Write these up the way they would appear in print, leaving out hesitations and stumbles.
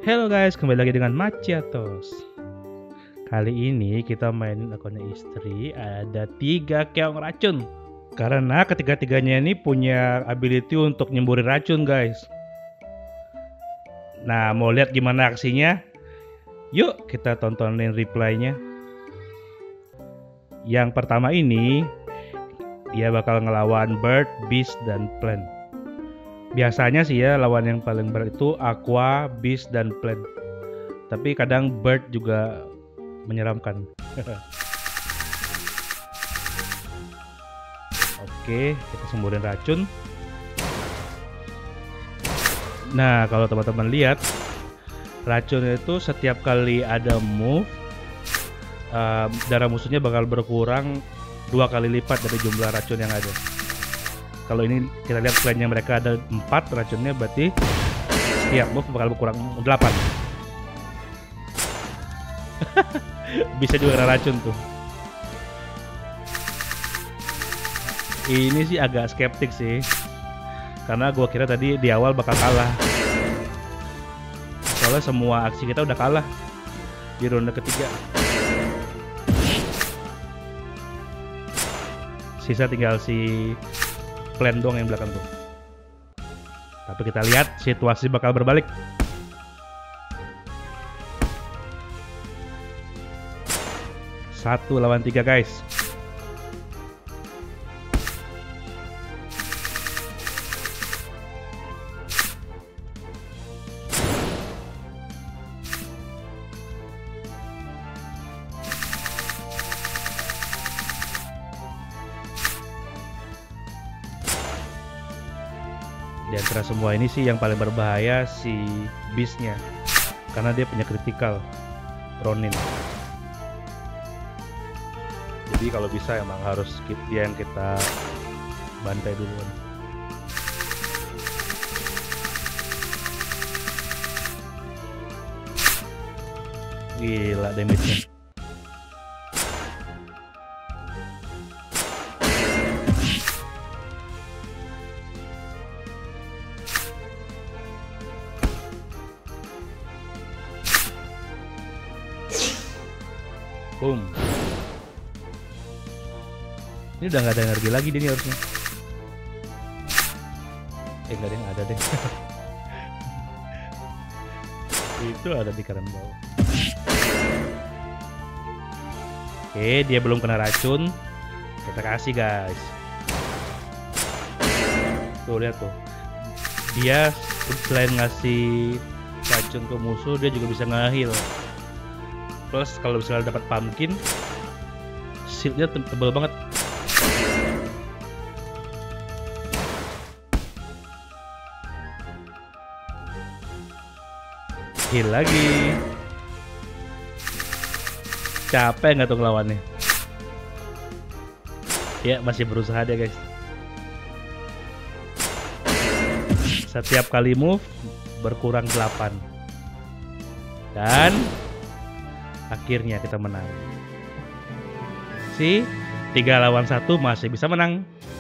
Halo guys, kembali lagi dengan Maciatos. Kali ini kita mainin akunnya istri. Ada 3 keong racun. Karena ketiga-tiganya ini punya ability untuk nyemburin racun guys. Nah, mau lihat gimana aksinya? Yuk kita tontonin replaynya. Yang pertama ini dia bakal ngelawan Bird, Beast, dan Plant. Biasanya sih ya lawan yang paling berat itu Aqua, Beast, dan Plant. Tapi kadang Bird juga menyeramkan. Oke, kita sembuhin racun. Nah, kalau teman-teman lihat, racun itu setiap kali ada move, darah musuhnya bakal berkurang 2 kali lipat dari jumlah racun yang ada. Kalau ini kita lihat plannya mereka ada 4 racunnya, berarti setiap move bakal berkurang 8. Bisa juga kena racun tuh. Ini sih agak skeptik sih, karena gua kira tadi di awal bakal kalah. Soalnya semua aksi kita udah kalah di ronde ketiga. Sisa tinggal si Plan doang yang belakang tuh. Tapi kita lihat situasi bakal berbalik. Satu lawan 3 guys. Di antara semua ini sih yang paling berbahaya si Beast-nya, karena dia punya critical Ronin. Jadi kalau bisa emang harus dia yang kita bantai duluan. Gila damage-nya. Boom. Ini udah nggak ada energi lagi dia nih harusnya. Nggak ada yang ada deh. Itu ada di kanan bawah. Oke, dia belum kena racun. Kita kasih guys. Tuh lihat tuh. Dia selain ngasih racun ke musuh, dia juga bisa nge-heal. Plus kalau misalnya dapat pumpkin, shieldnya tebal banget. Heal lagi. Capek nggak tuh ngelawannya? Ya masih berusaha deh guys. Setiap kali move berkurang 8. Dan akhirnya kita menang. 3 lawan 1 masih bisa menang.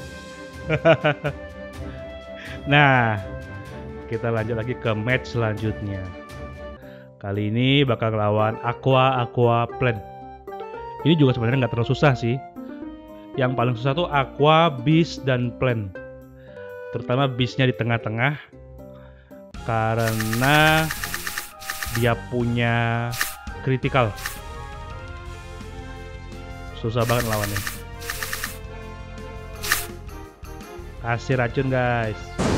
Nah, kita lanjut lagi ke match selanjutnya. Kali ini bakal lawan Aqua Plant. Ini juga sebenarnya nggak terlalu susah sih. Yang paling susah tuh Aqua, Beast, dan Plant. Terutama Beast-nya di tengah-tengah, karena dia punya critical. Susah banget lawannya. Kasih racun guys.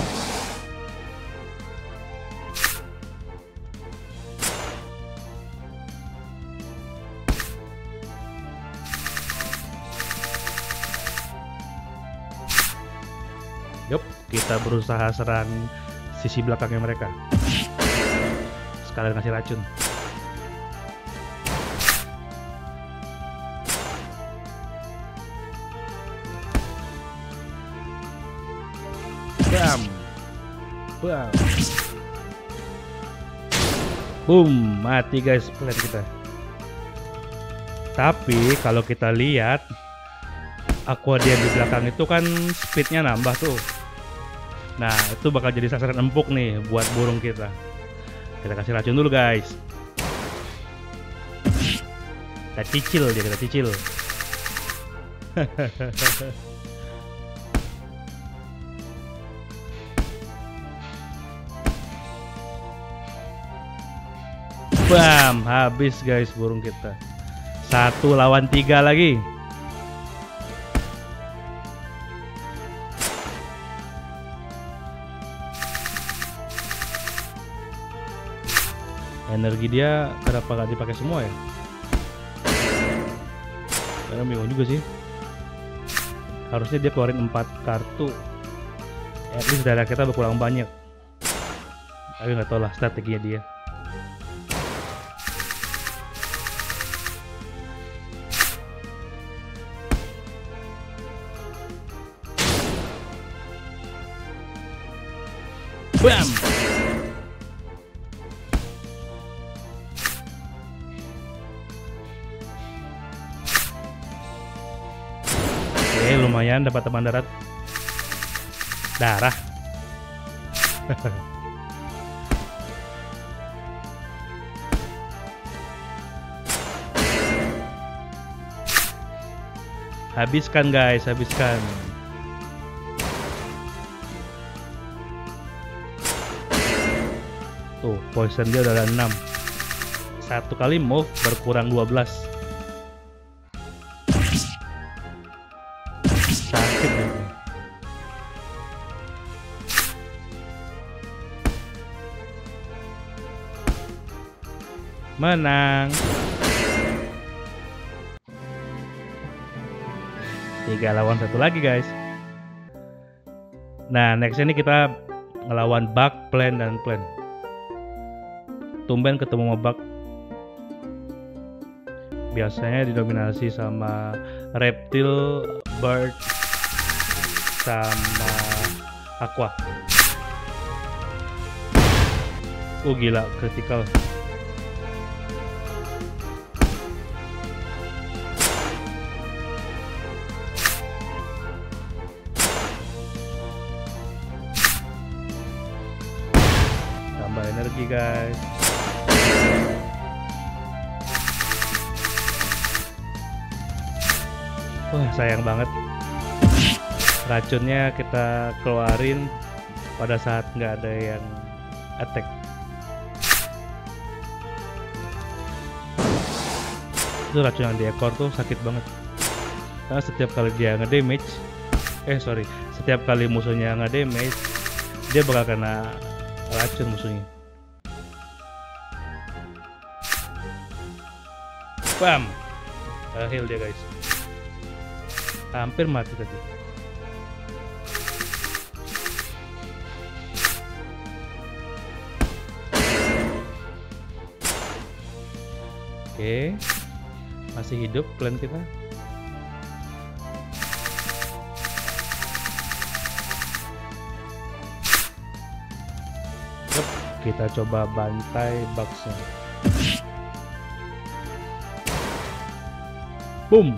Yup, kita berusaha serang sisi belakangnya mereka. Sekalian kasih racun. Bam. Bam. Boom, mati guys plan kita. Tapi kalau kita lihat Aqua dia di belakang itu kan speednya nambah tuh. Nah itu bakal jadi sasaran empuk nih buat burung kita. Kita kasih racun dulu guys. Kita cicil dia, kita cicil. Bam, habis guys burung kita. 1 lawan 3 lagi. Energi dia kenapa nggak dipakai semua ya? Karena bingung juga sih. Harusnya dia keluarin 4 kartu. At least darah kita berkurang banyak. Tapi nggak tahu lah strateginya dia. Bam! Oke, lumayan dapat teman darat. Darah. Habiskan guys, habiskan. Tuh, poison dia udah ada 6. 1 kali move berkurang 12. Sakit gitu. Menang. 3 lawan 1 lagi guys. Nah, next ini kita ngelawan bug, plan, dan plan. Tumben ketemu sama bug. Biasanya didominasi sama reptil, bird, sama aqua. Gila, critical. Tambah energi guys. Wah, sayang banget. Racunnya kita keluarin pada saat nggak ada yang attack. Itu racun yang di ekor tuh sakit banget. Karena setiap kali dia nge-damage, setiap kali musuhnya nge-damage, dia bakal kena racun musuhnya. Bam! Heal dia guys. Hampir mati tadi. Oke, masih hidup plan kita. Yep, kita coba bantai bugsnya. Boom.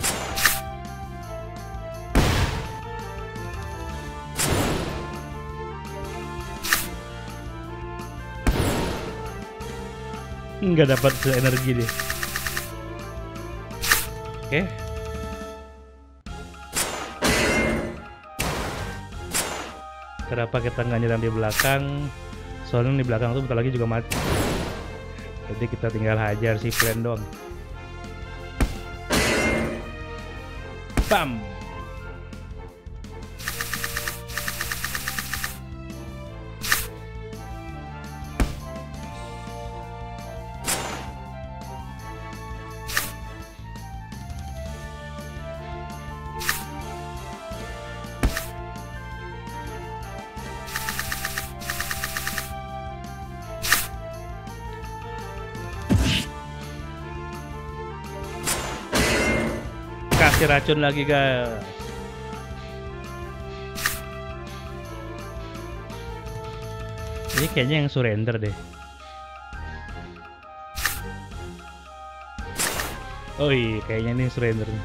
Nggak dapat energi deh. Oke. Kenapa kita nggak nyerang di belakang? Soalnya di belakang tuh bentar lagi juga mati. Jadi kita tinggal hajar si plan doang. Bam. Kasih racun lagi guys. Ini kayaknya yang surrender deh. Oh iya, kayaknya ini surrender nih.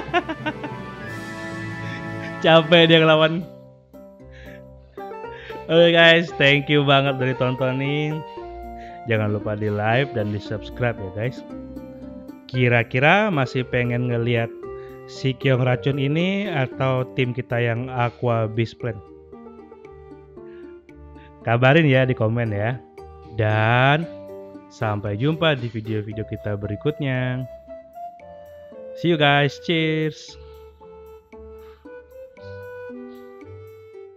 Capek dia ngelawan. Oke guys, thank you banget dari tontonin. Jangan lupa di like dan di subscribe ya guys. Kira-kira masih pengen ngelihat si Kyong Racun ini atau tim kita yang Aqua Beast Plan? Kabarin ya di komen ya. Dan sampai jumpa di video-video kita berikutnya. See you guys, cheers.